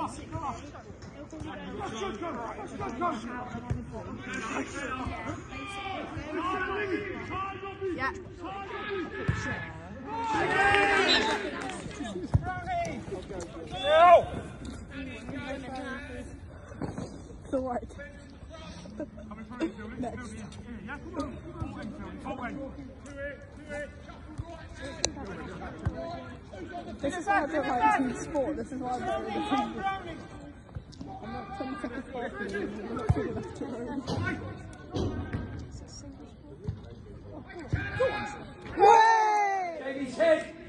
Yeah. The white. Next. This is why I don't like team sport. This is why I'm very independent. I'm not 20 seconds far from you. I'm not good enough to run. Way!